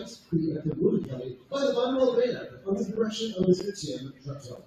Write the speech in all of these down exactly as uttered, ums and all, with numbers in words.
At the Wood County by the Bonduel Band under the direction of Mister Tim Drexel.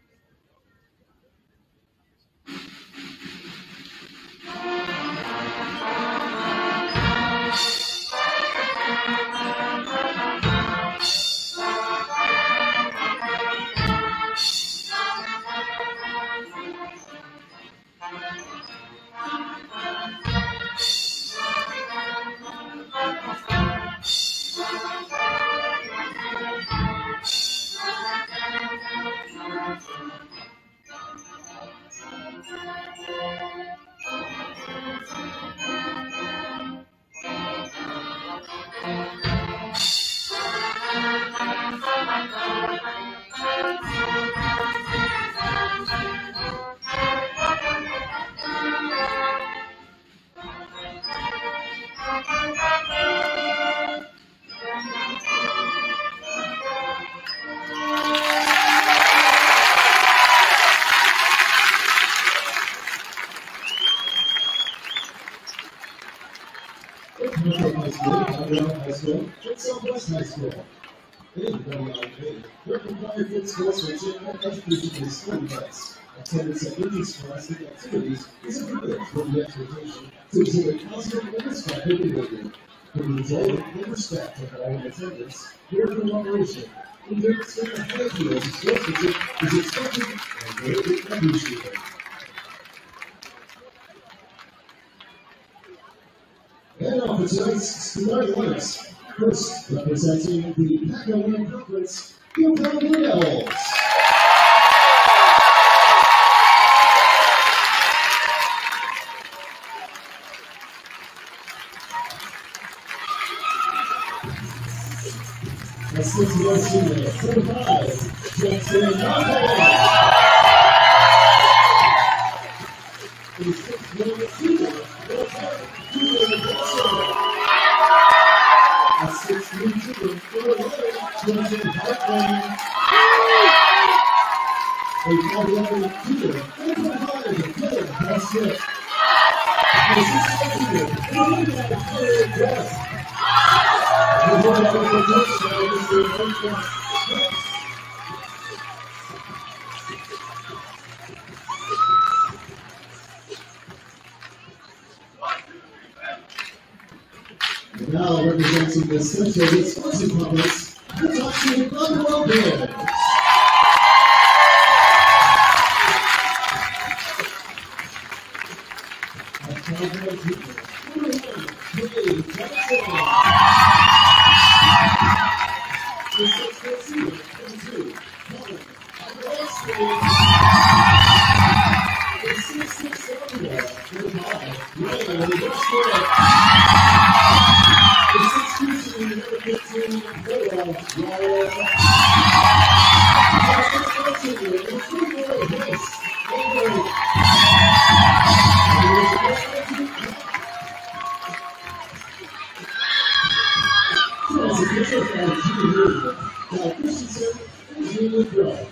High School, Bonduel High School, and Southwest High School. In W I P, they're required for schools for general education and school events. Attendance at interscholastic activities is encouraged with the expectation to exhibit positive and respectful behavior. For the enjoyment and respect of all in attendance, your cooperation, and your extent of high fields and sportsmanship is expected and greatly appreciated. And now for tonight's starting lineups. First, representing the Pac-Man Conference, the Oconto. That's six year senior, forty-five, Jackson Bonduel. The six year senior, forty-five, Julian. A six-year junior, forty-eleven, Jackson Bonduel. A five-eleven junior, forty-five, Taylor Varsity. A six-year junior, forty-nine, Taylor Varsity. Now representing the Central Wisconsin Conference, we're talking Bonduel Bears. A Bonduel junior, forty-one, Jay Jackson. The six-foot senior, twenty-two, Colin Varsity. The six-foot senior, thirty-five, Ryan Varsity. The six-foot senior, number fifteen, Ryan Varsity. The six-foot senior, number twenty-four, Bryce Bonduel. As a picture from Junior Cal Christensen and Junior Pro.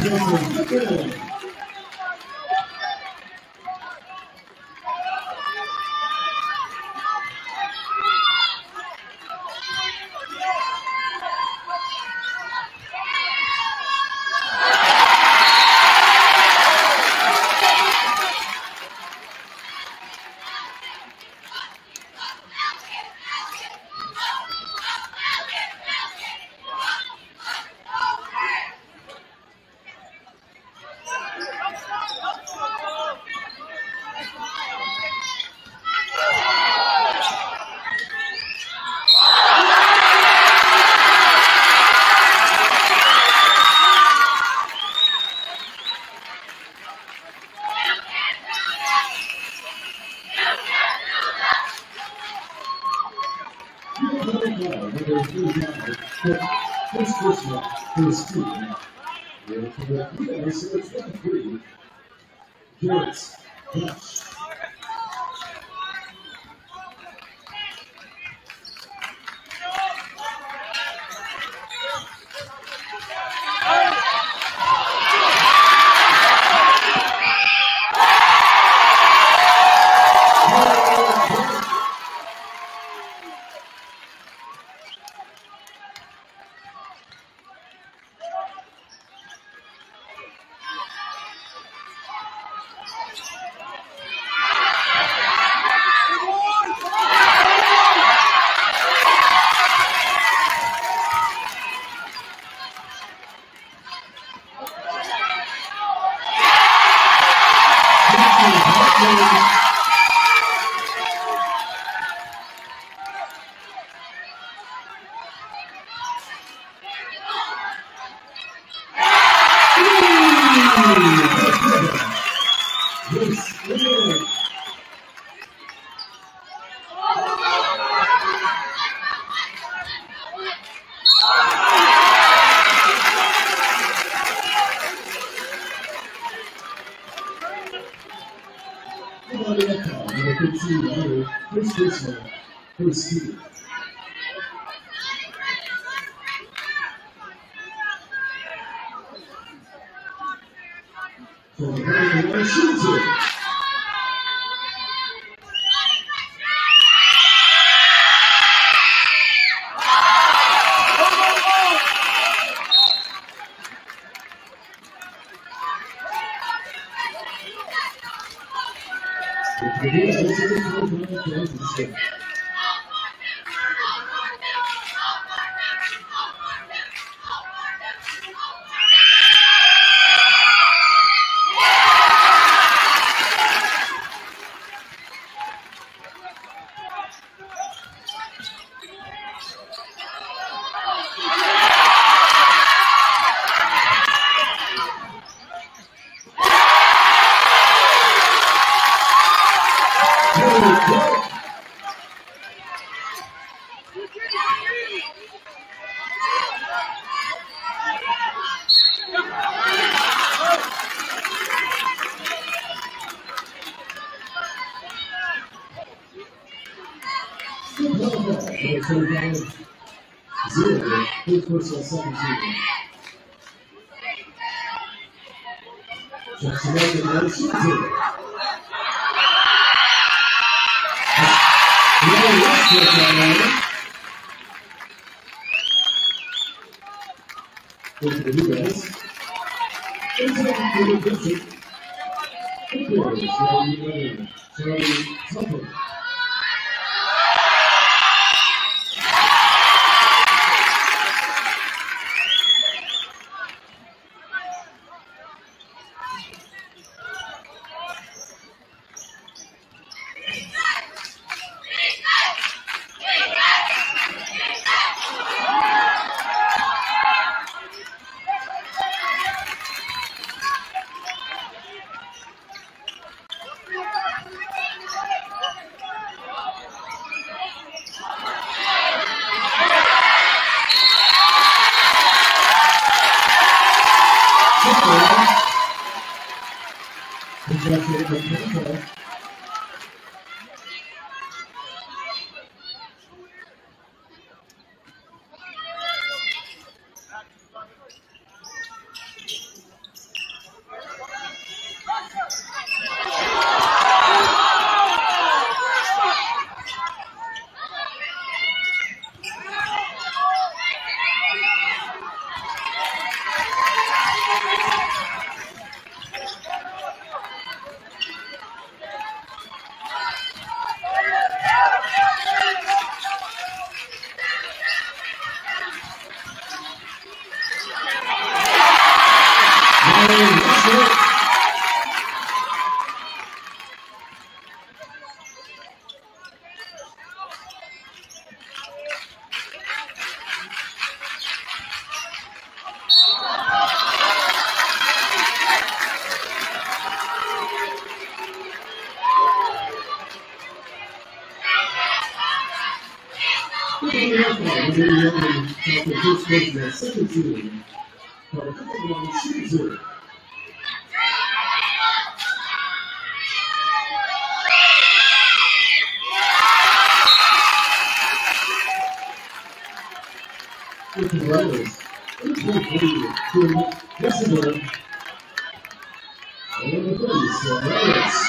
First first one, first two. And for the Eagles, it's twenty-three. Garrett Bush. First baseman, first two. For the American shoots it. Zero, fifth person, seventeen. Jackson American shoots it. Go to the new guys. Inside to the pitcher. Charlie, Charlie, Charlie, Tucker. second team. For the one, two, zero. With the Rovers, eight point three to Wessenberg. And the police, the Rovers.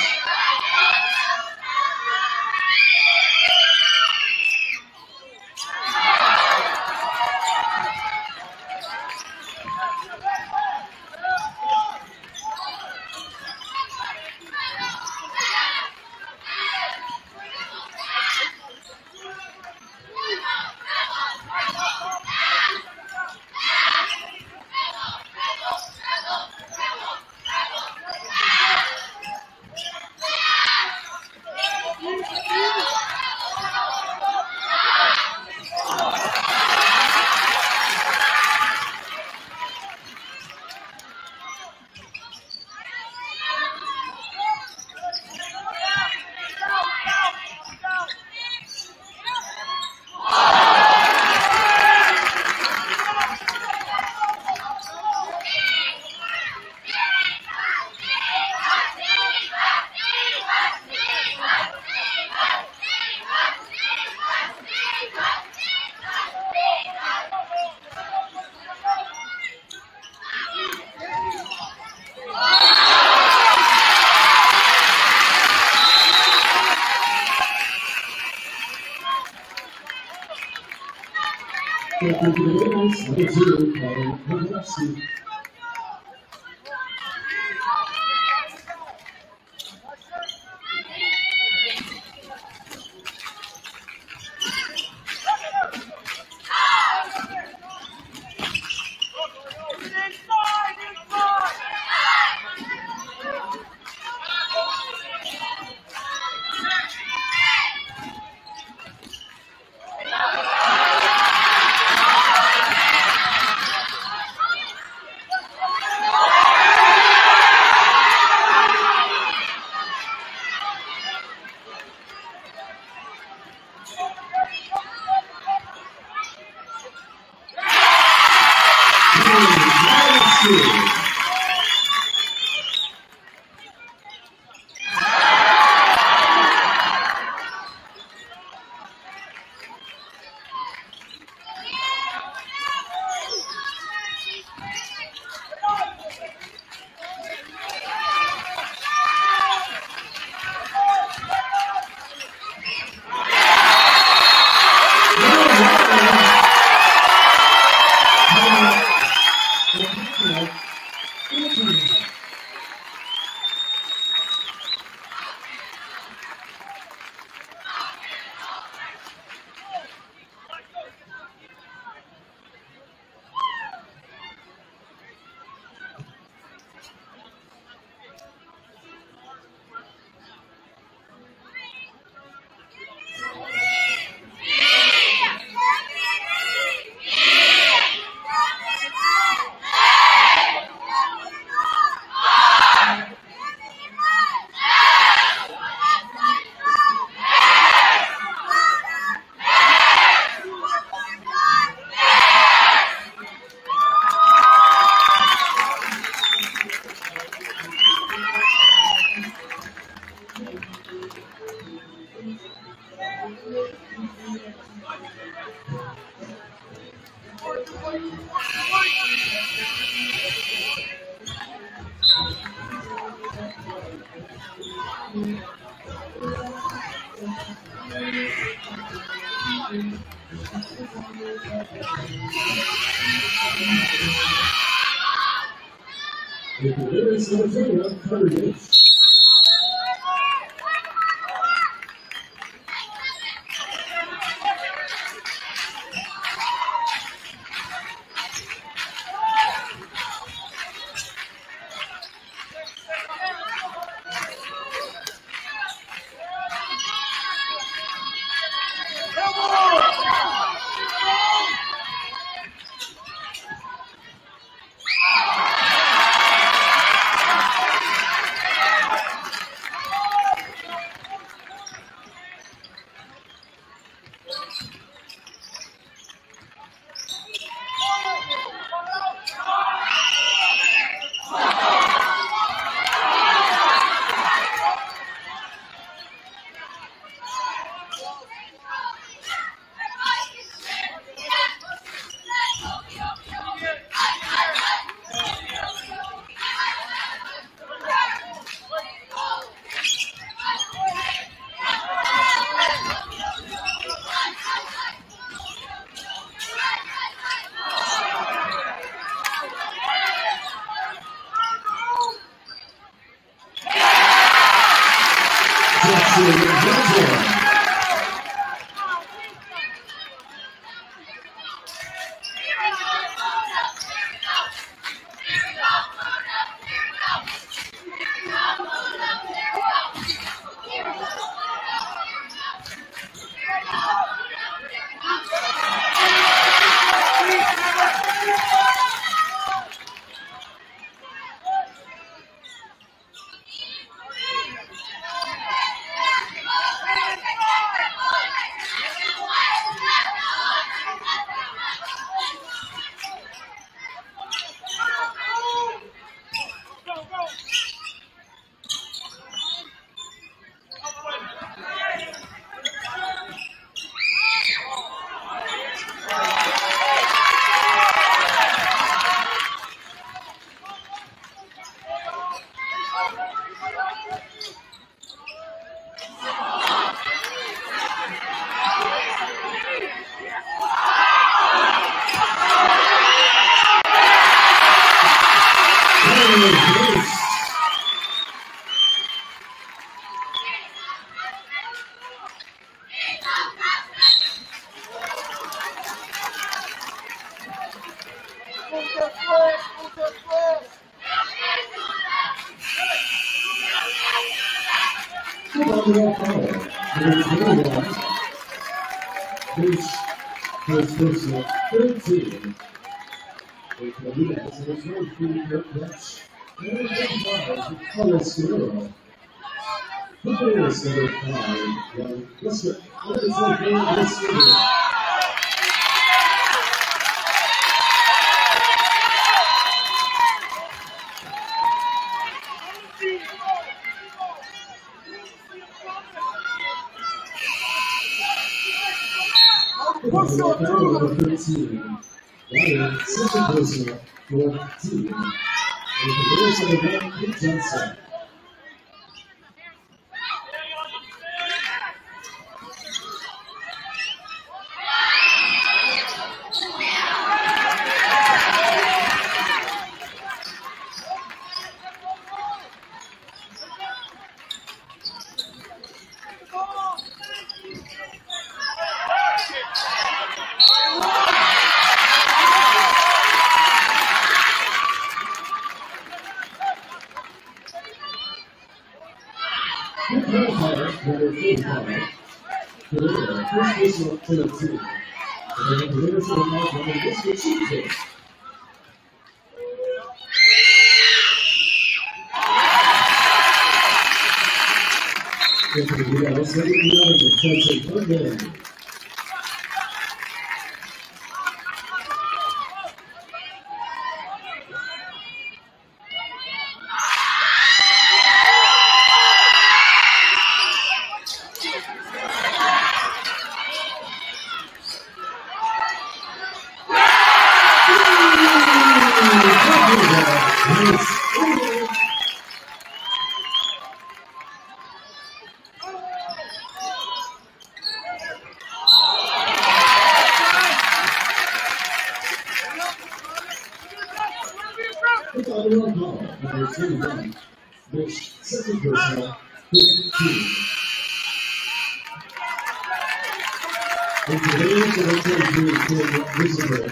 Thank you very much. Number zero, Varsity. With the lyrics of the video, courage. Bonduel foul. Number twenty-one. His first personal thirteen. With the lead as a result of the catch. Number thirty-five, Carlos Guerrero. The Bears number five, Young Westbrook. Number twenty-four, Westbrook. Number thirteen, Ryan, second personal, fourteen. And the Bears number one, Pete Johnson. Number forty-five, Guerrero, first personal, thirteen. And then the Bears number five, Ryan, Westbrook, second. Anthony Vidal, second yard, defensive third down. Bonduel foul, number twenty-one. Mitch, second personal, fifteen. And today, number twenty-three, Tim Rosenberg.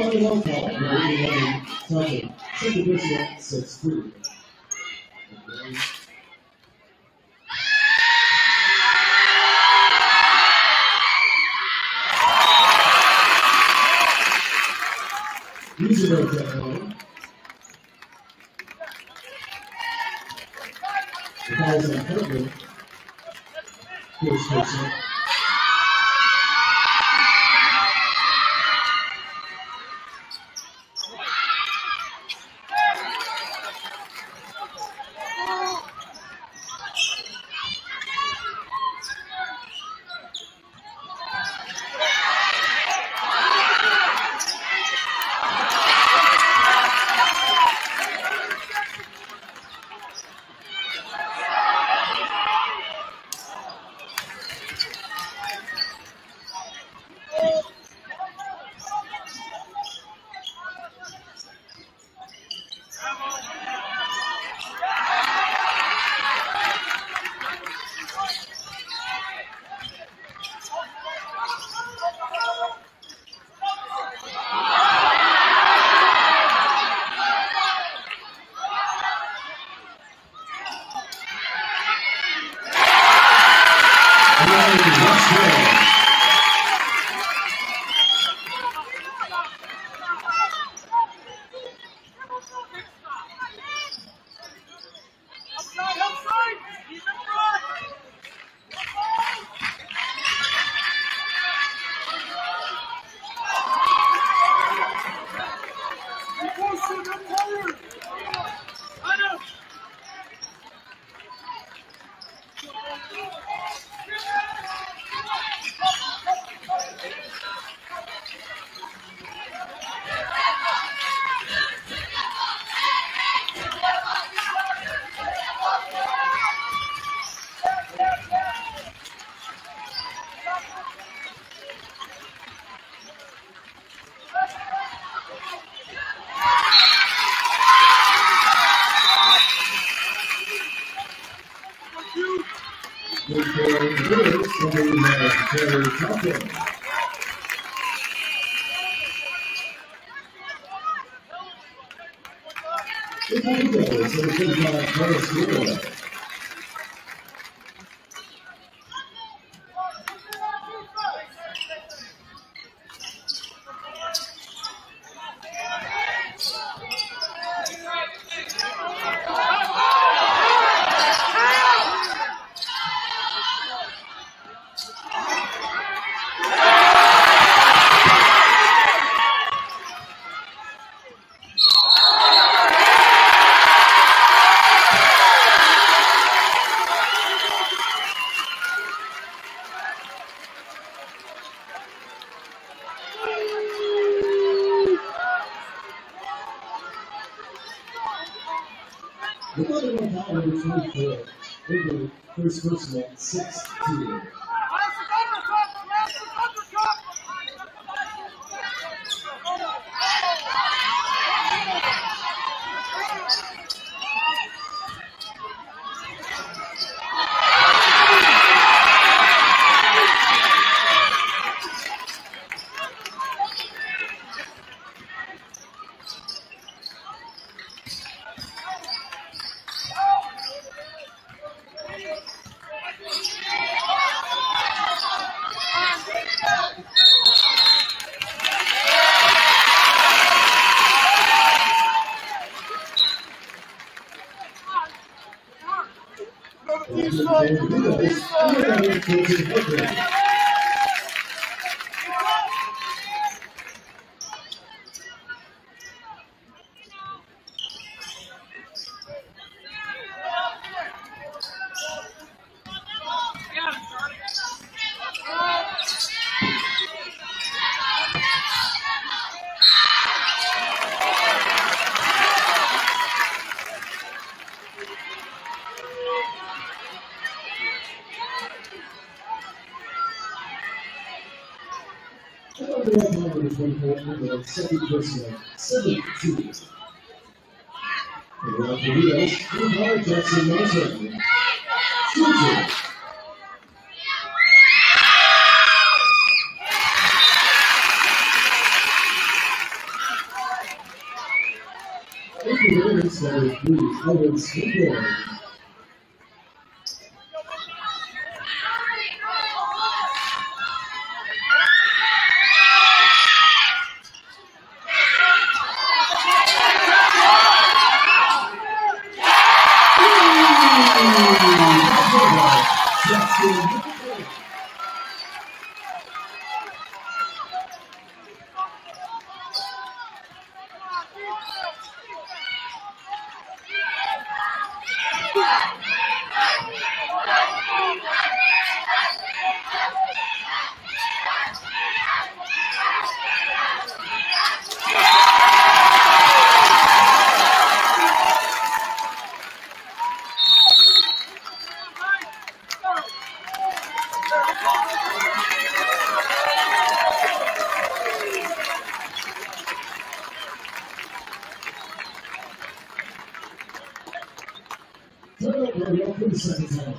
Second one call, number eighty-one, touching. Second personal, six three. Easy break that one. The fouls on Kirkland. First person. First personal, six two. Second personal, seven two. Around the wheels, Lamar Jackson Martin. two two. number three, Owens Bonduel. Turnover, for the second time.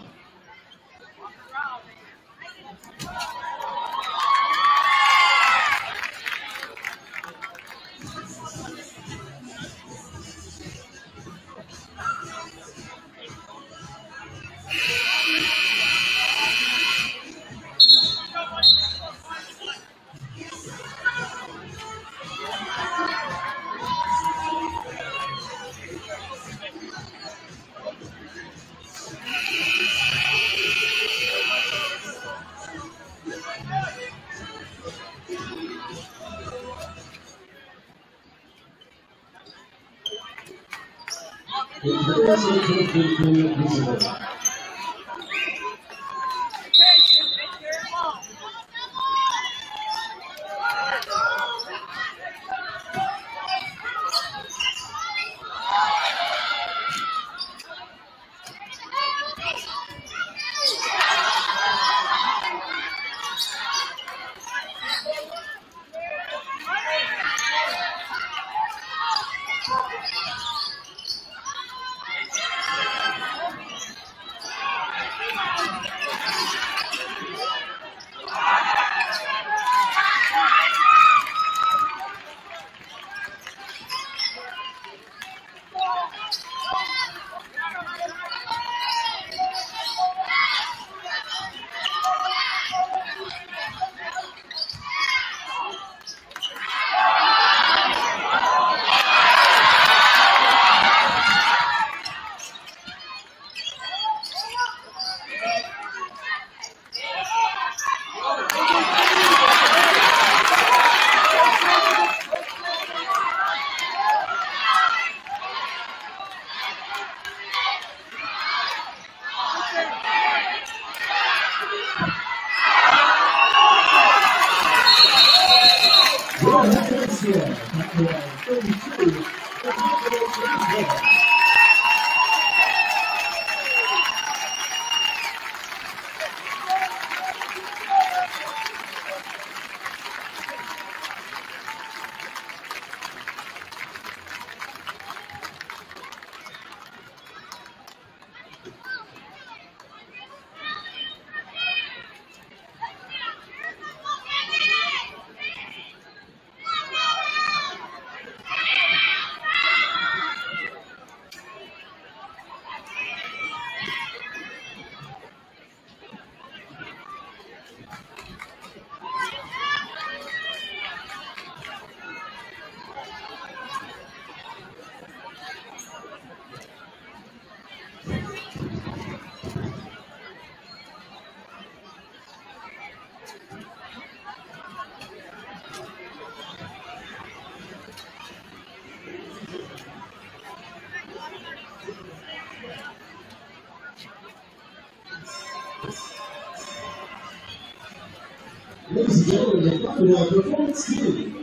Ladies and gentlemen, the Bonduel performance team.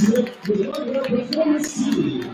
with the Bonduel Performance Team.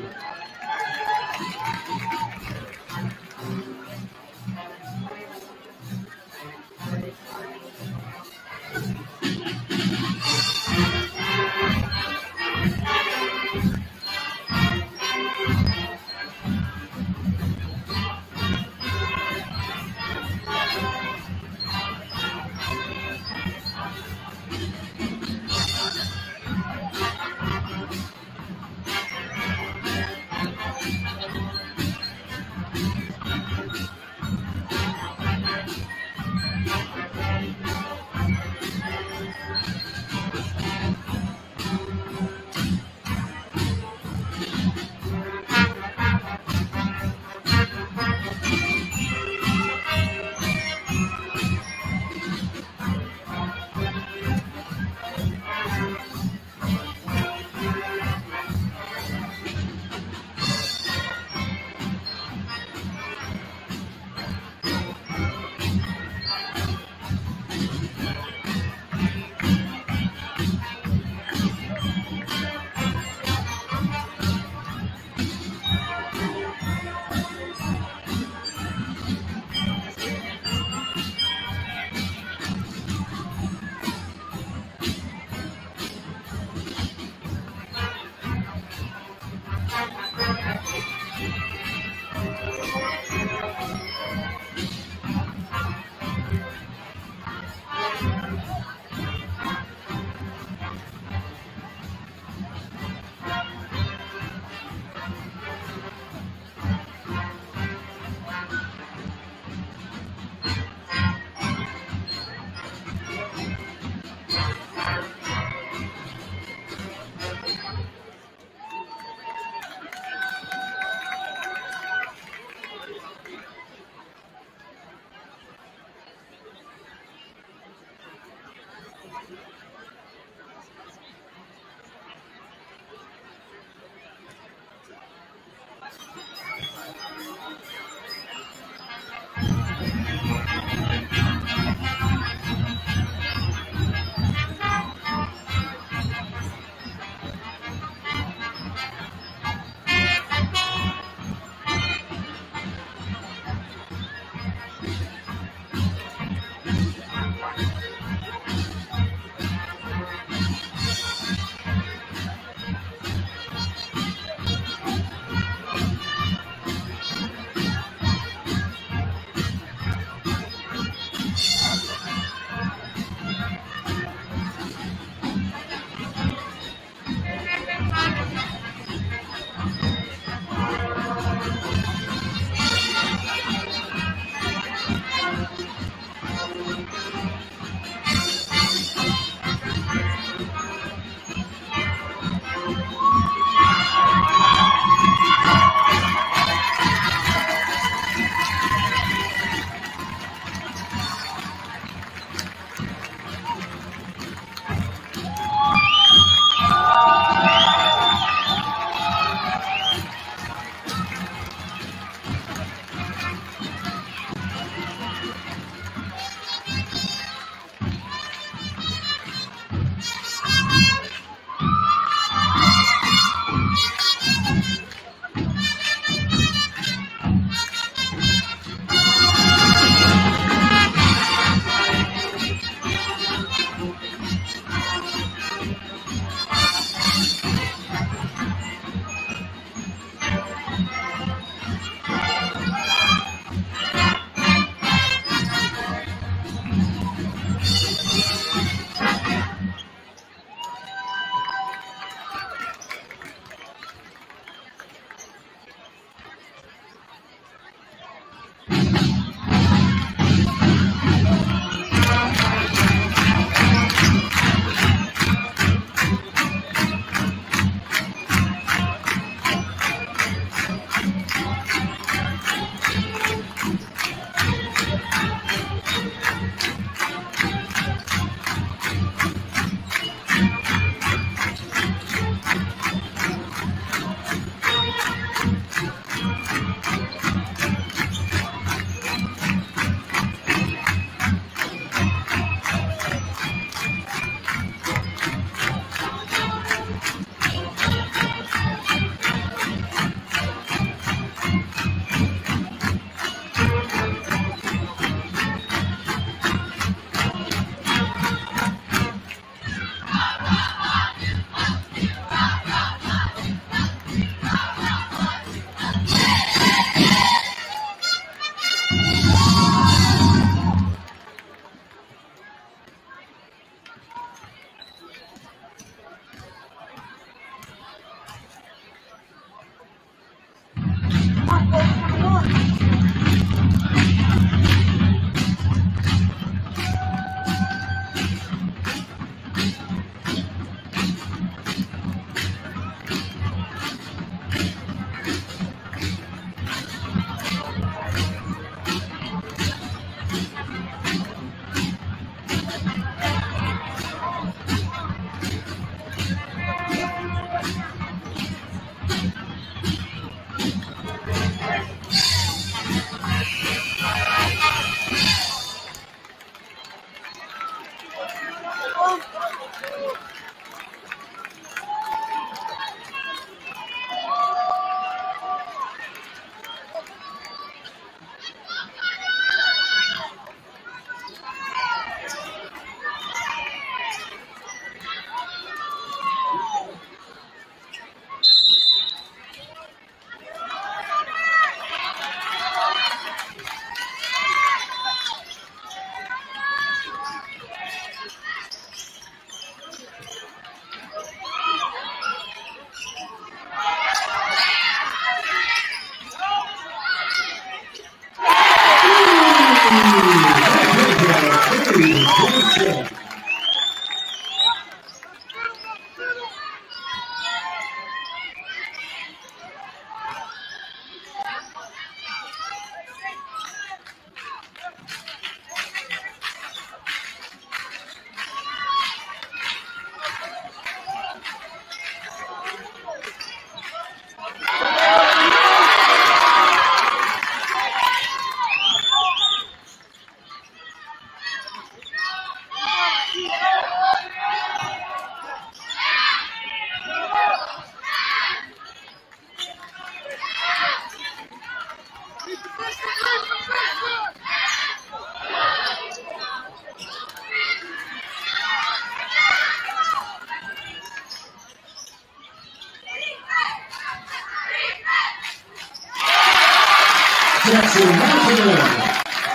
Jackson Bonduel.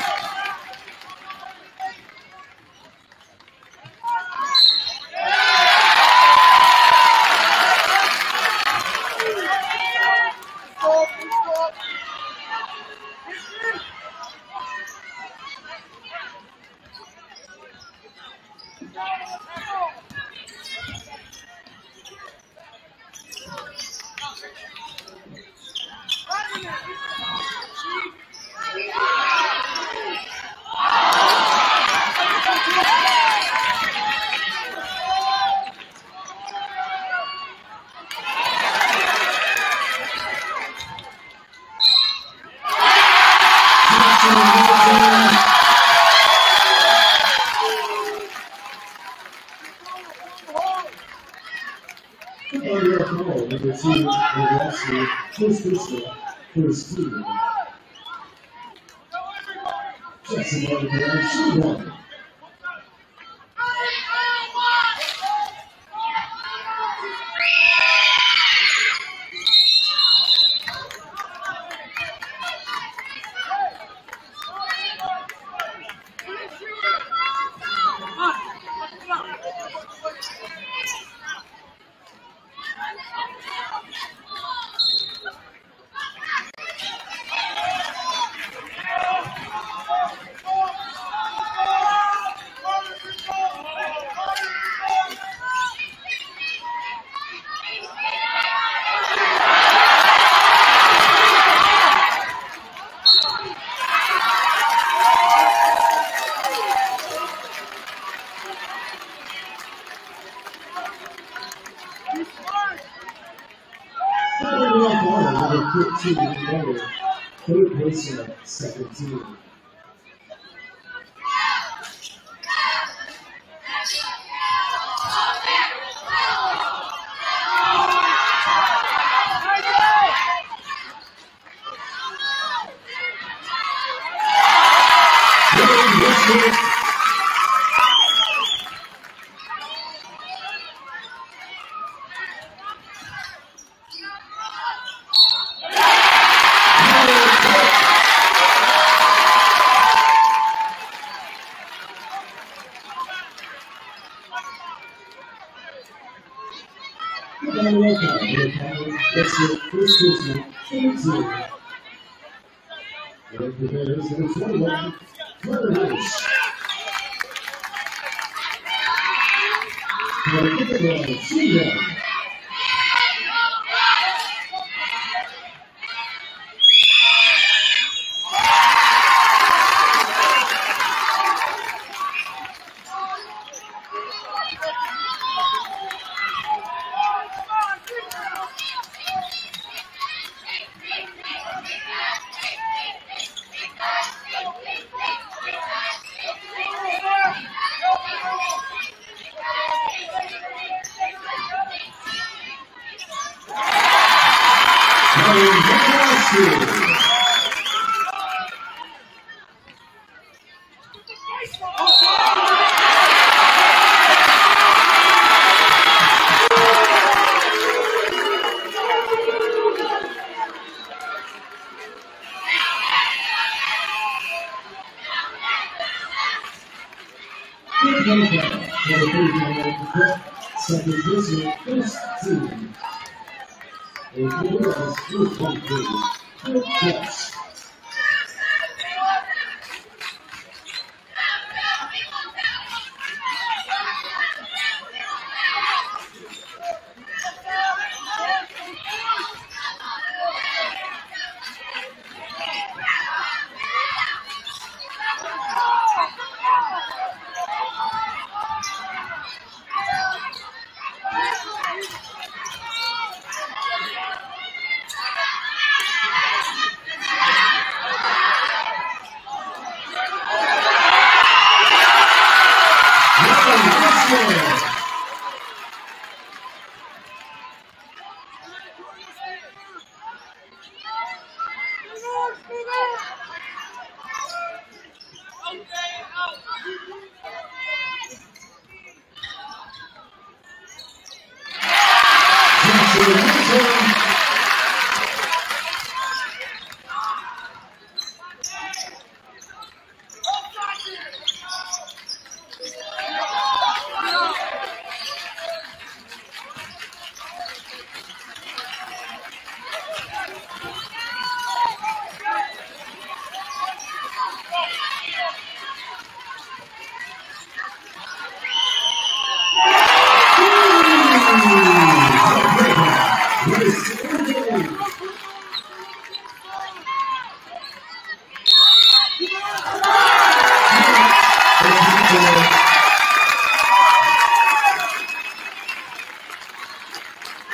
Number two, Varsity, first baseman for his team. Jackson Bonduel, shoot one. fifteen number, third baseman, seventeen. That's your first baseman, eighteen. And prepares number twenty-one, Bonduel. And pickleball, two one. Second baseman, first team. And he was two point three. Good catch.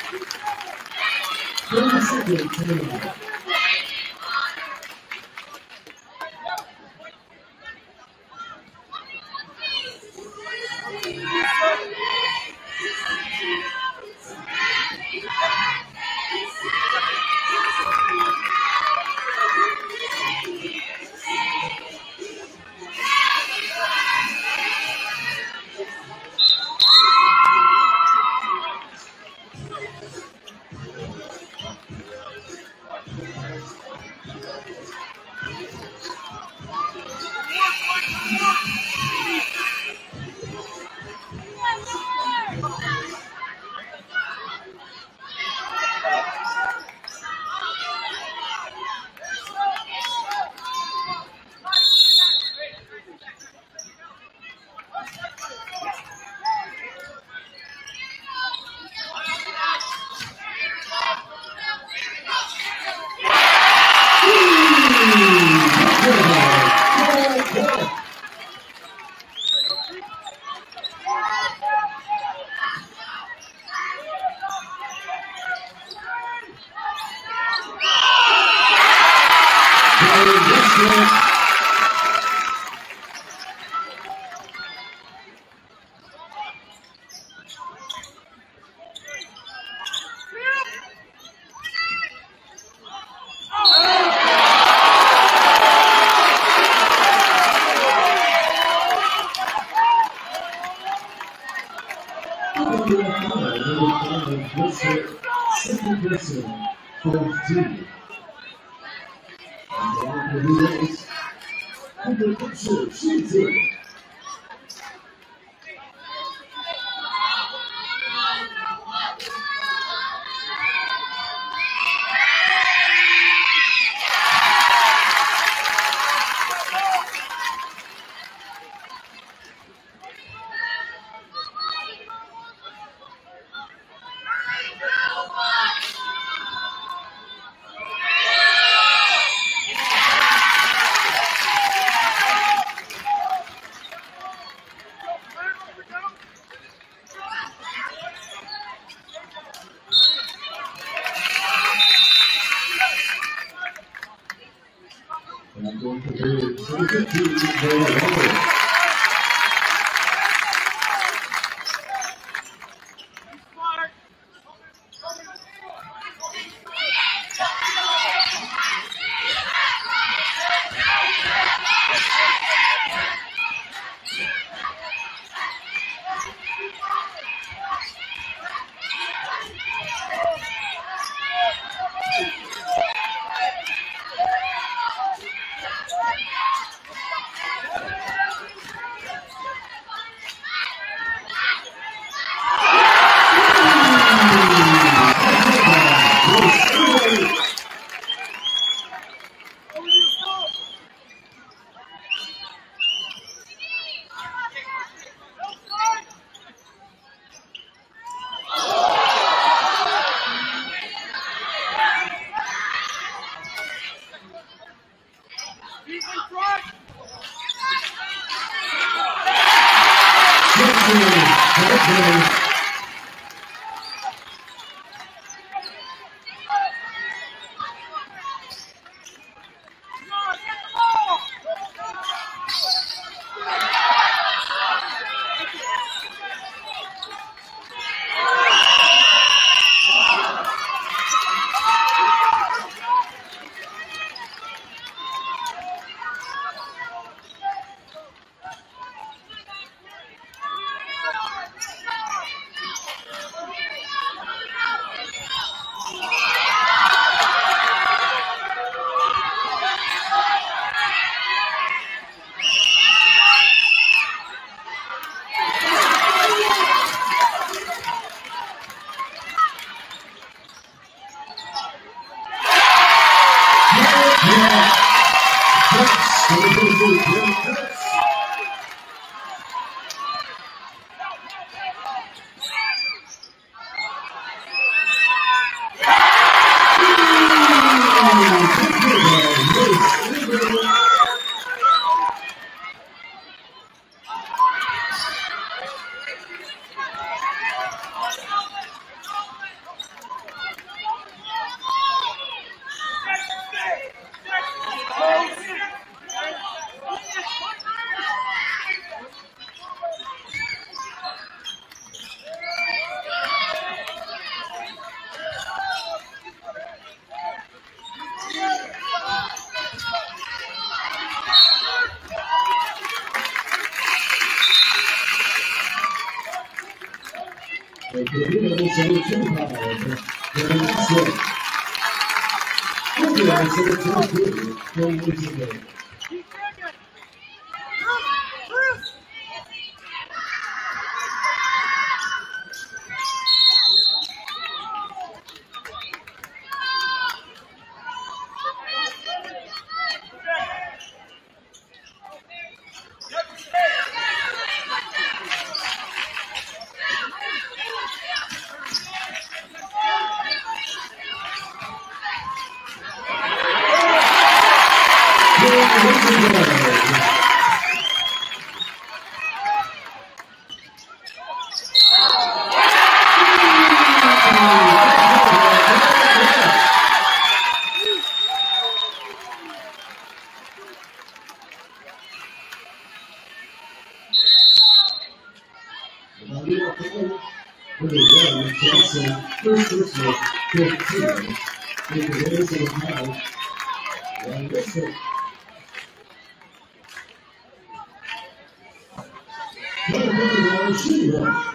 thirty seconds remaining. Second person for D. And the one who is under picture, she's in. And I'm going to do something to go only twenty-five, but they're not slow. Thank you, I said it's not good. Four years ago. First person, fifteen. With the raise of the mouth, and listen. Another moving on the shooting one.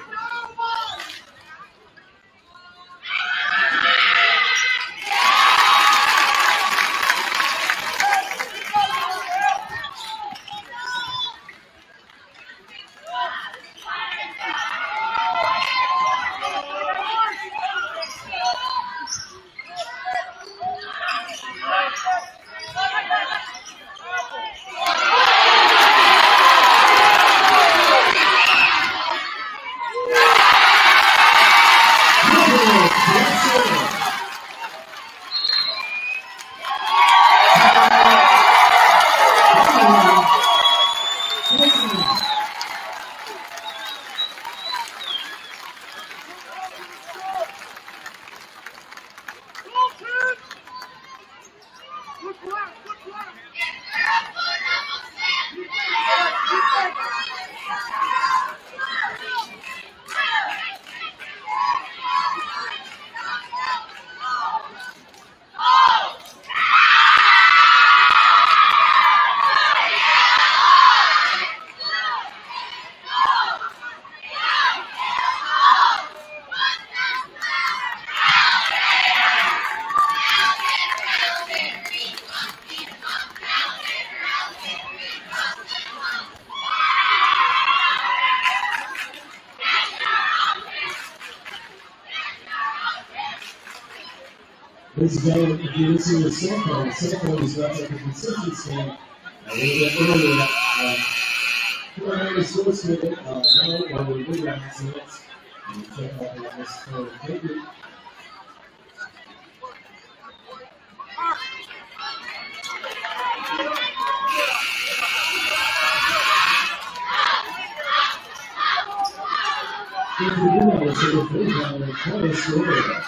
Ladies and gentlemen, if you listen to the cell phone, the cell phone is not like a consistency. A little bit earlier, uh, put on the source with it, uh, now, while we're doing that accidents, and check out the last phone paper. If you do that, it's a good thing, but it's kind of slow.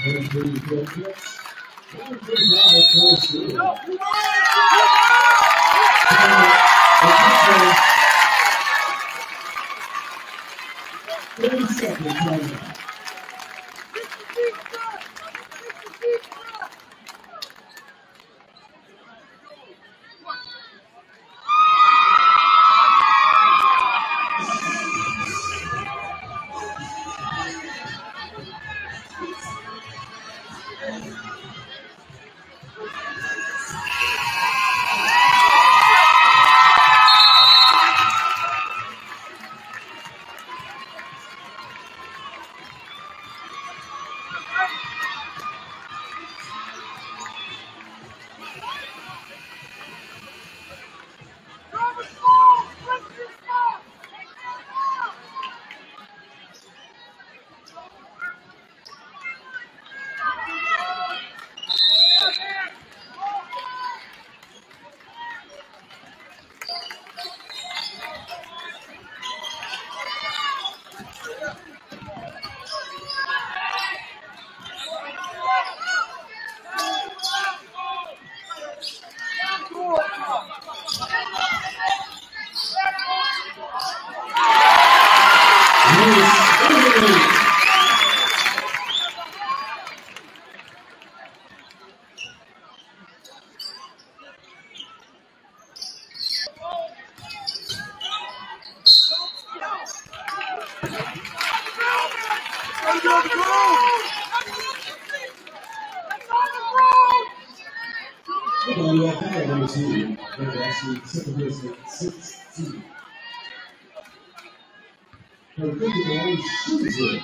twenty-three points. twenty-five points. thirty seconds timeout. Bonduel foul number two. Varsity second baseman sixteen. Her fifty line shoots it.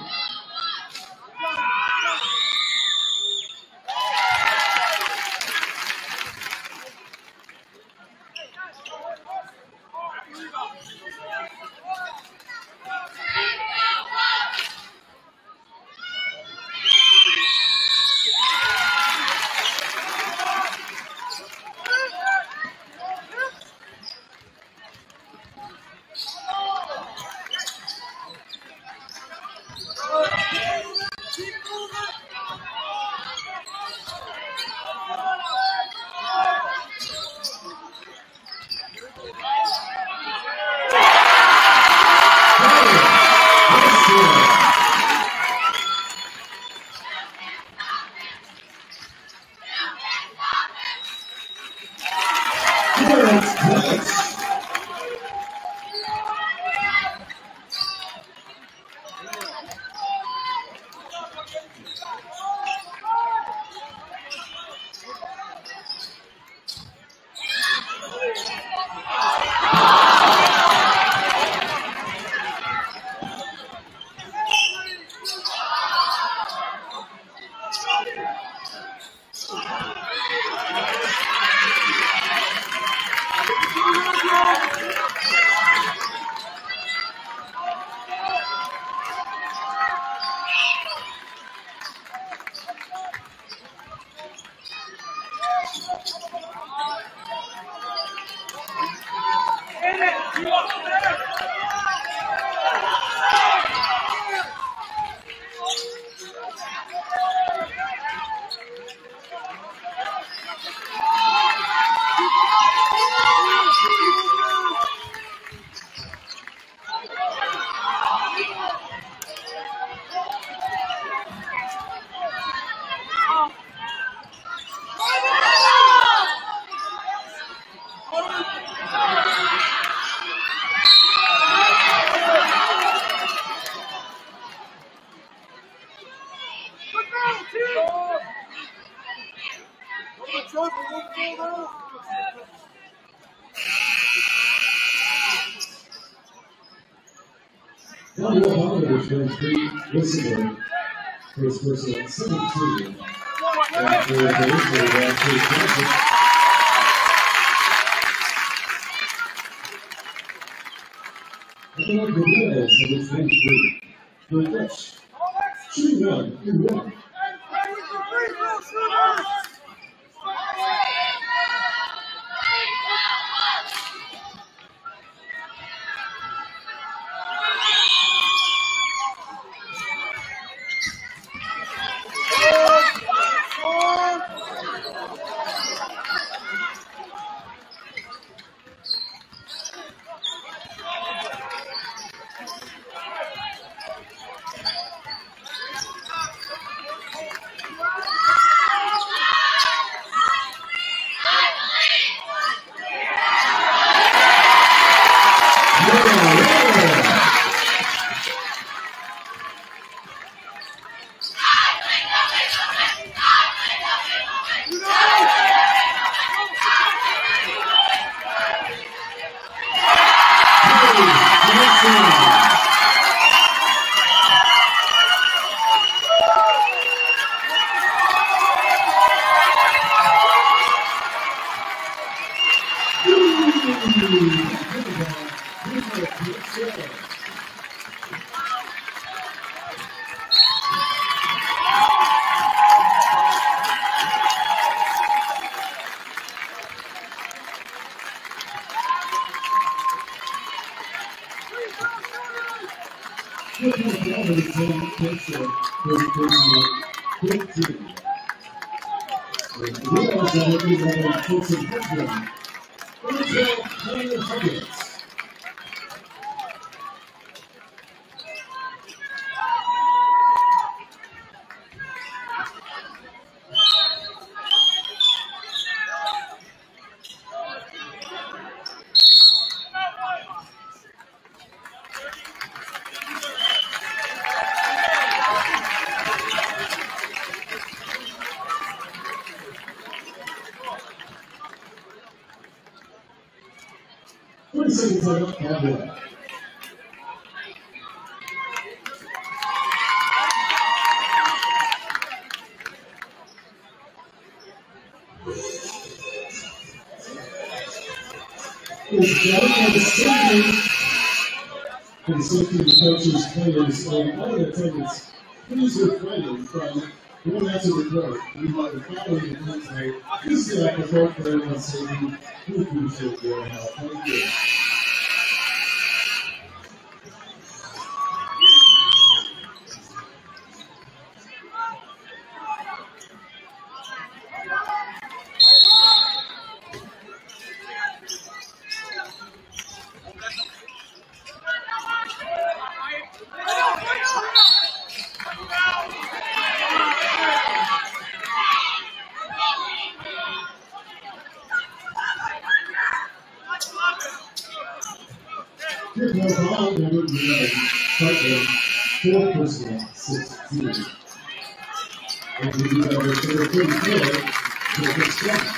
Bonduel returns three listener. First person at seventeen. And for the listener, that's I think the real is that it's twenty-three. Good catch. Shooting one, good one. Oh! Twenty seconds on Bonduel. Is Joe for the safety. For the safety of the coaches, players, and all the attendants, please refrain from going out to the court. We might be following the play tonight. Please get out the court for everyone's safety. We appreciate your help. Thank you. Here's more ball, number eleven, Cartwright, four personal, sixteen. And we do have a third thirty-four for the first strike.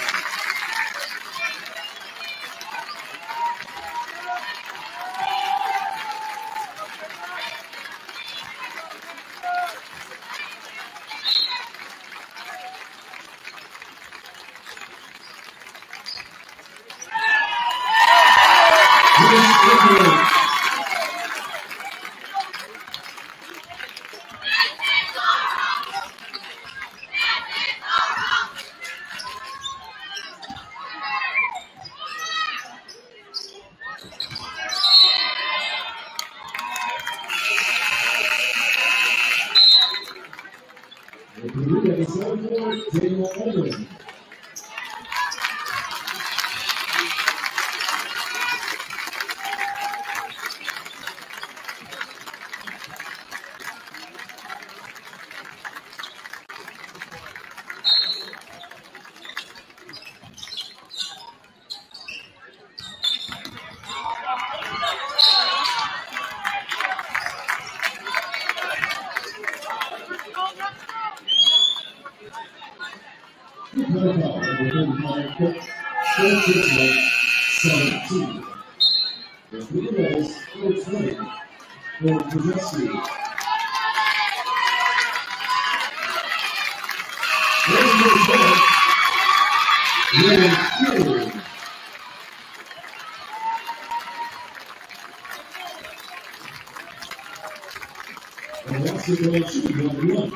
seventeen. The Blue Rays four twenty for Varsity. There's the ball. Really good. And that's the goal to one one.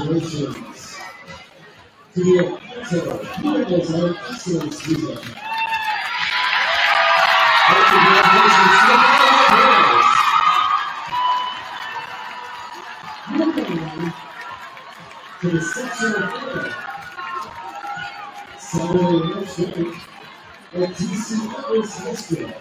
Congratulations to the Oconto Winners of Excellence Visa. And congratulations to the Bonduel. Moving on to the sectional final. Saturday next week at T C Evans High School.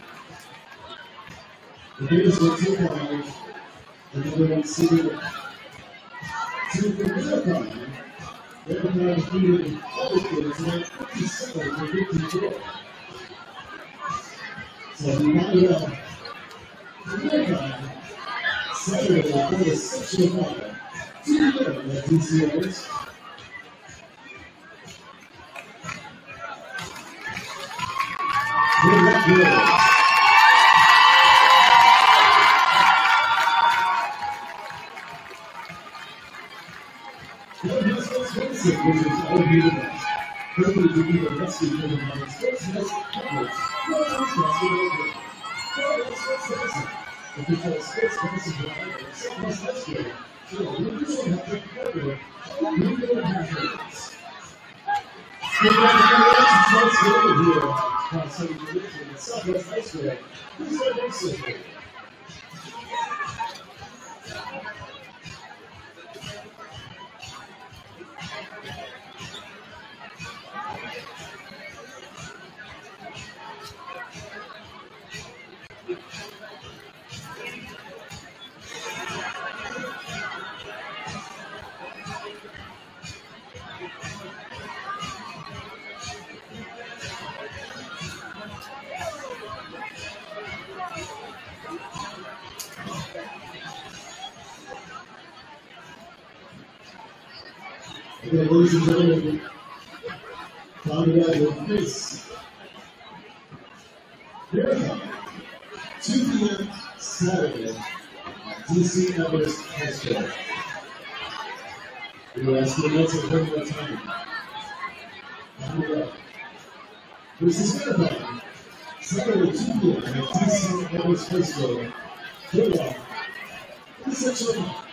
The winners will take on the number one seeded team from Verify. Verify defeated Oconto tonight fifty-seven to fifty-four. So we rounded up Verify Saturday for the sectional final. Two together at T C Evans. Good luck, girls. Which is all beautiful. Hopefully, to be the rest of the night, sports has coverage. No sports basketball. No sports medicine. Official sports medicine provider, Southwest High School. So, we usually have to cover new good measures. Congratulations, sports good here at Class seven Division at Southwest High School. Please let them sit. Okay, ladies and gentlemen, Bonduel will face Verify two P M Saturday at D C Evans High School. We will ask the announcers one more time. Bonduel versus Verify Saturday two P M at D C Evans High School. Good luck. This is